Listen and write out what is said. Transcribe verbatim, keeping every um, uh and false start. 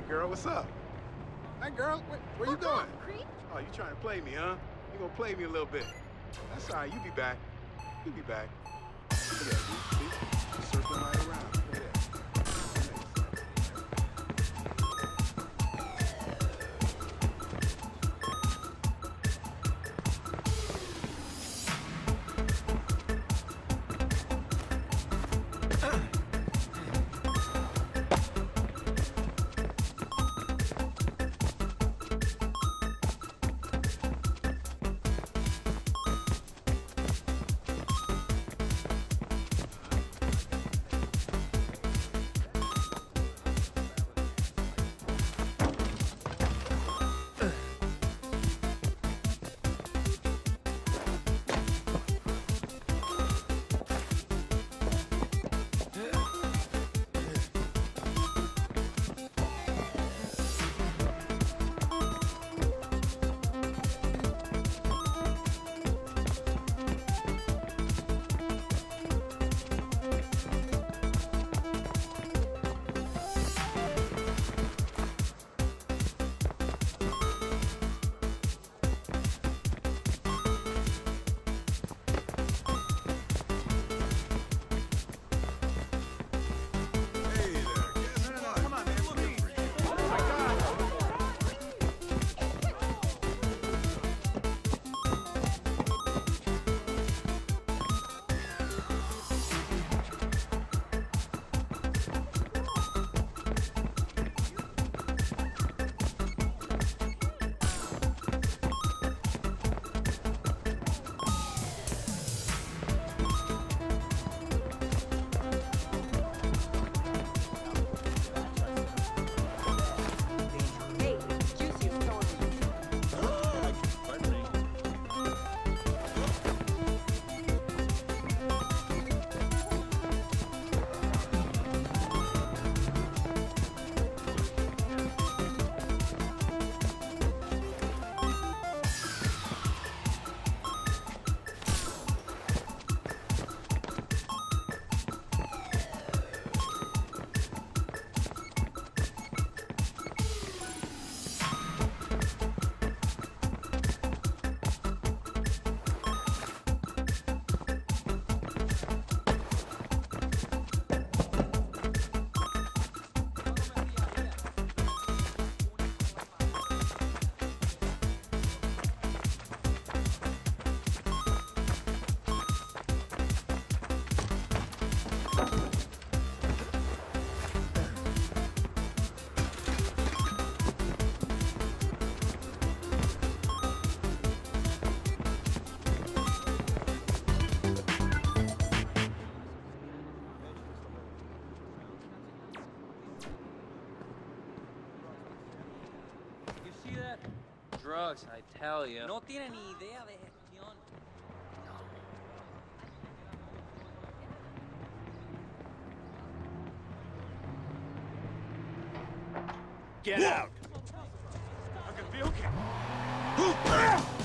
girl, what's up? Hey, girl, where, where you going? Creep? Oh, you trying to play me, huh? You gonna play me a little bit. That's all right, you be back. You be back. Look at that, dude. See? She's circling right around. Look at that. Drugs, I tell you. No tiene ni idea de gestión. Get out! I can be okay.